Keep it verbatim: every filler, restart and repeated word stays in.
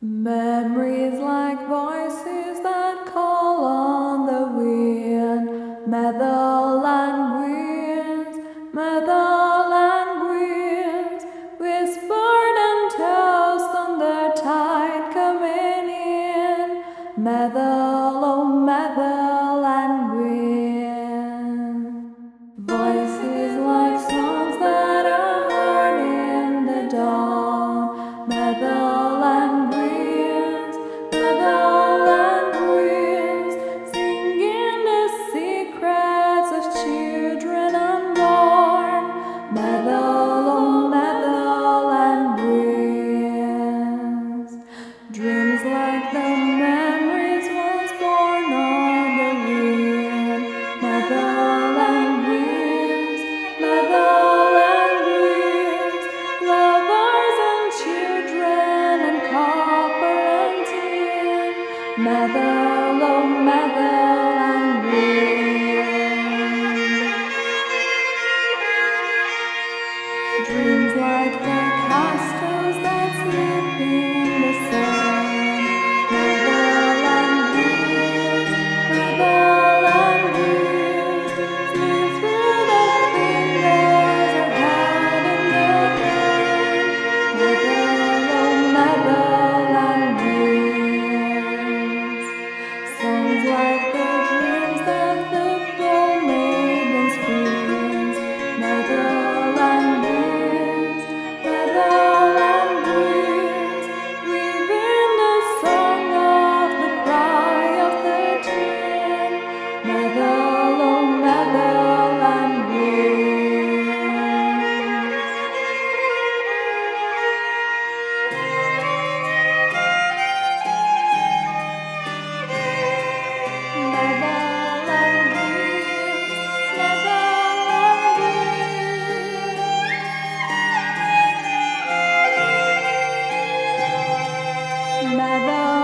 Memories like voices that call on the wind. Medhel and Gwyns, Medhel and Gwyns, whispered and toast on the tide coming in. Medhel, oh Medhel and Gwyns. Voices like songs that are heard in the dawn. Medhel and Gwyns, Medhel and Gwyns, singing the secrets of children unborn. Medhel, oh Medhel and Gwyns. Dreams like the memories once born on the wind. Medhel and Gwyns, Medhel and Gwyns, lovers and children and copper and tin. Medhel, oh Medhel and Gwyns. Dreams like the castles that sleep in the sun. Medhel and Gwyns, Medhel and Gwyns, slip through the fingers of hand in the hand. Medhel, oh Medhel and Gwyns. Songs like the dreams that the bow maiden spins. Medhel and Gwyns, Medhel and Gwyns, weaving the song of the cry of the twin. Medhel, oh Medhel and Gwyns. Medhel and Gwyns, Medhel and Gwyns. Medhel